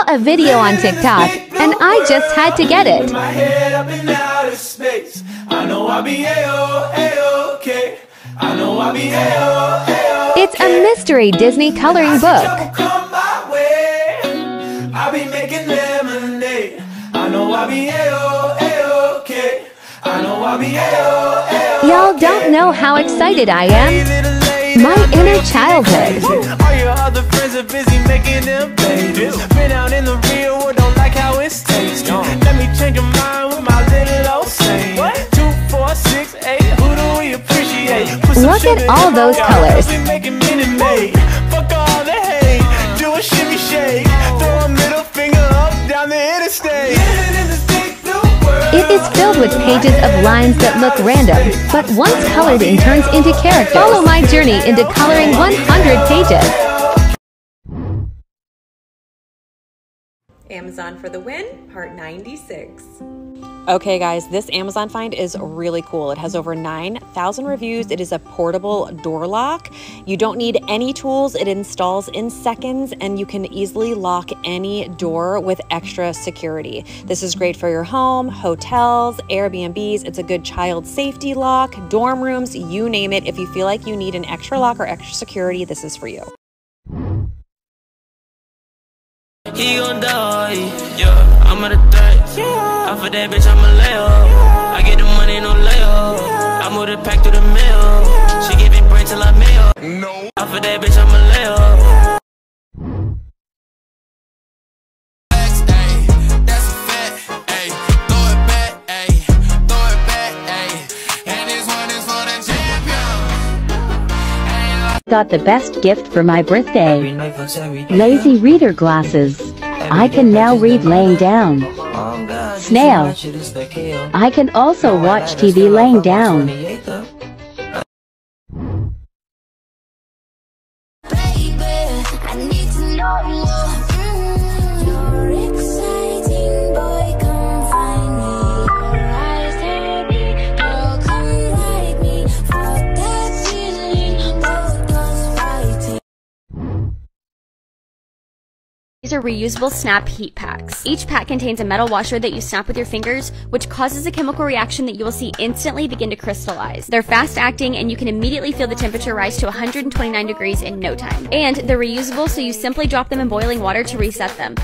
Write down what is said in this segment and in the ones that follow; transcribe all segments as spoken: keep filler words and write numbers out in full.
a video on TikTok, and I just had to get it. My head up in outer space. I know I'll be A-O, A-okay. I know I'll be A-O, A-okay. It's a mystery Disney coloring book. Come my way. I'll be making lemonade. I know I'll be A-O, A-okay. I know I'll be A-O, A-okay. Y'all don't know how excited I am. My inner childhood. All your other friends are busy making them babies. Been out in the real world, don't like how it's tasting. Let me change your mind with my little old saying. Two, four, six, eight, who do we appreciate? Look at all those colors. We making Minute Maid. Fuck all the hate. Do a shimmy shake. Throw a middle finger up down the interstate. It is filled with pages of lines that look random, but once colored in turns into characters. Follow my journey into coloring one hundred pages. Amazon for the win, part ninety-six. Okay guys, this Amazon find is really cool. It has over nine thousand reviews. It is a portable door lock. You don't need any tools. It installs in seconds and you can easily lock any door with extra security. This is great for your home, hotels, Airbnbs. It's a good child safety lock, dorm rooms, you name it. If you feel like you need an extra lock or extra security, this is for you. He gon' die, yeah, I'm at a threat, yeah. I for that bitch, I'm a layoff, yeah. I get the money, no layoff, yeah. I move the pack through the mail, yeah. She give me bread till I mail, no. I for that bitch, I'm a layoff, yeah. That's a fact, ayy. Throw it back, ayy. Throw it back, ayy. And this one is for the champion. Got the best gift for my birthday. Lazy reader glasses. I can now read laying down. Snail. I can also watch T V laying down. These are reusable snap heat packs. Each pack contains a metal washer that you snap with your fingers, which causes a chemical reaction that you will see instantly begin to crystallize. They're fast acting and you can immediately feel the temperature rise to one hundred twenty-nine degrees in no time. And they're reusable, so you simply drop them in boiling water to reset them.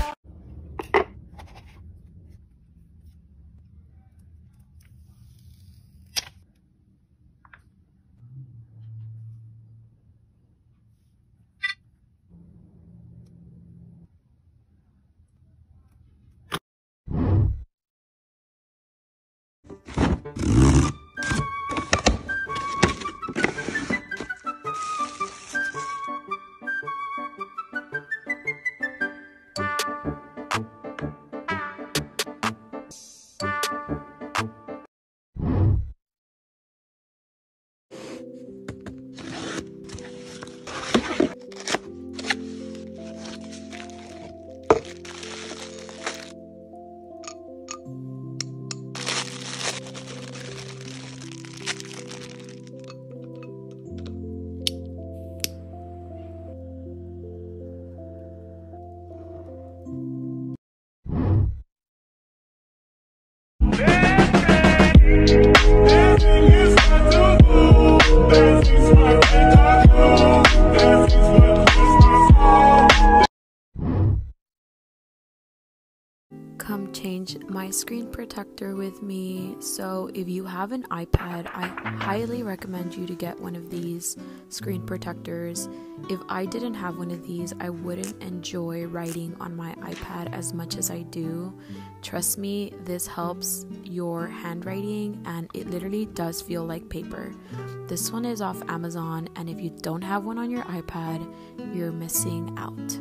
Come change my screen protector with me. So if you have an iPad, I highly recommend you to get one of these screen protectors. If I didn't have one of these, I wouldn't enjoy writing on my iPad as much as I do. Trust me, this helps your handwriting and it literally does feel like paper. This one is off Amazon, and if you don't have one on your iPad, you're missing out.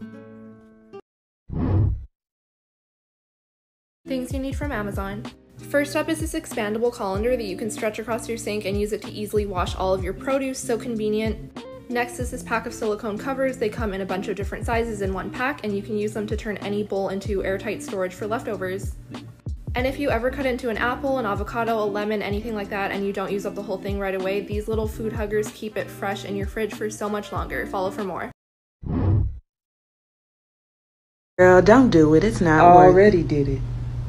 Things you need from Amazon. First up is this expandable colander that you can stretch across your sink and use it to easily wash all of your produce, so convenient. Next is this pack of silicone covers. They come in a bunch of different sizes in one pack, and you can use them to turn any bowl into airtight storage for leftovers. And if you ever cut into an apple, an avocado, a lemon, anything like that, and you don't use up the whole thing right away, these little food huggers keep it fresh in your fridge for so much longer. Follow for more. Girl, don't do it. It's not I worth it. already did it.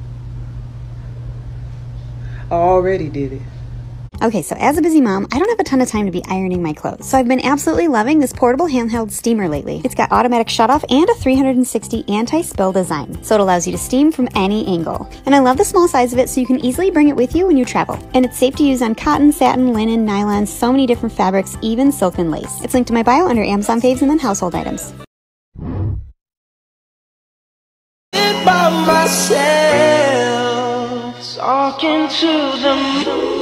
I already did it. Okay, so as a busy mom, I don't have a ton of time to be ironing my clothes. So I've been absolutely loving this portable handheld steamer lately. It's got automatic shutoff and a three hundred sixty anti-spill design. So it allows you to steam from any angle. And I love the small size of it so you can easily bring it with you when you travel. And it's safe to use on cotton, satin, linen, nylon, so many different fabrics, even silk and lace. It's linked to my bio under Amazon faves and then household items. By myself, talking to the moon.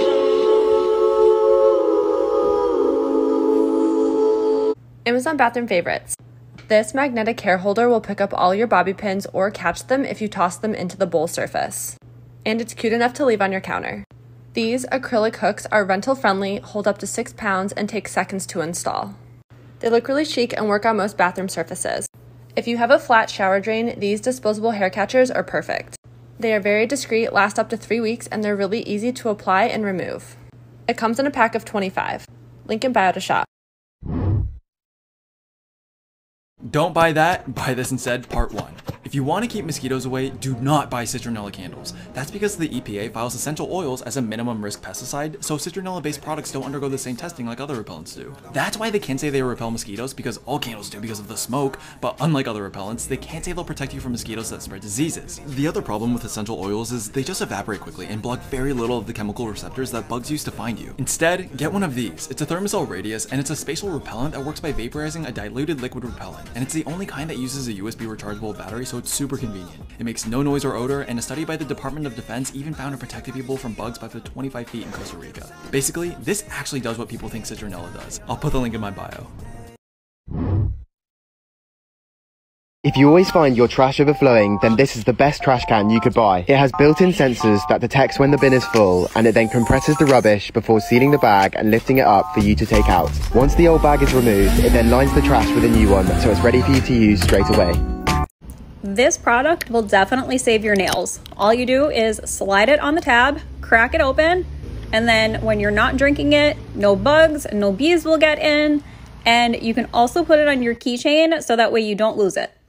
Amazon bathroom favorites. This magnetic hair holder will pick up all your bobby pins or catch them if you toss them into the bowl surface. And it's cute enough to leave on your counter. These acrylic hooks are rental friendly, hold up to six pounds, and take seconds to install. They look really chic and work on most bathroom surfaces. If you have a flat shower drain, these disposable hair catchers are perfect. They are very discreet, last up to three weeks, and they're really easy to apply and remove. It comes in a pack of twenty-five. Link in bio to shop. Don't buy that, buy this instead, part one. If you want to keep mosquitoes away, do not buy citronella candles. That's because the E P A files essential oils as a minimum risk pesticide, so citronella based products don't undergo the same testing like other repellents do. That's why they can say they repel mosquitoes, because all candles do because of the smoke, but unlike other repellents, they can't say they'll protect you from mosquitoes that spread diseases. The other problem with essential oils is they just evaporate quickly and block very little of the chemical receptors that bugs use to find you. Instead, get one of these. It's a Thermacell Radius, and it's a spatial repellent that works by vaporizing a diluted liquid repellent, and it's the only kind that uses a U S B rechargeable battery, so it's super convenient. It makes no noise or odor, and a study by the Department of Defense even found it protected people from bugs by up to twenty-five feet in Costa Rica. Basically, this actually does what people think citronella does. I'll put the link in my bio. If you always find your trash overflowing, then this is the best trash can you could buy. It has built-in sensors that detects when the bin is full, and it then compresses the rubbish before sealing the bag and lifting it up for you to take out. Once the old bag is removed, it then lines the trash with a new one, so it's ready for you to use straight away. This product will definitely save your nails. All you do is slide it on the tab, crack it open, and then when you're not drinking it, no bugs, no bees will get in, and you can also put it on your keychain so that way you don't lose it.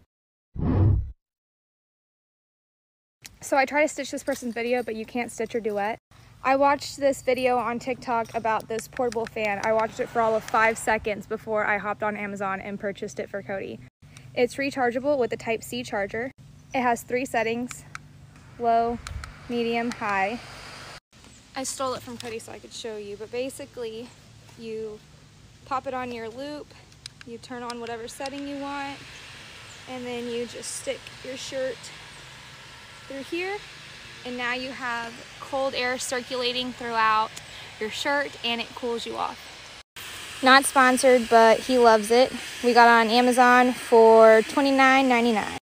So I try to stitch this person's video, but you can't stitch or duet. I watched this video on TikTok about this portable fan. I watched it for all of five seconds before I hopped on Amazon and purchased it for Cody. It's rechargeable with a Type C charger. It has three settings, low, medium, high. I stole it from Cody so I could show you, but basically you pop it on your loop, you turn on whatever setting you want, and then you just stick your shirt through here, and now you have cold air circulating throughout your shirt and it cools you off. Not sponsored, but he loves it. We got it on Amazon for twenty-nine ninety-nine.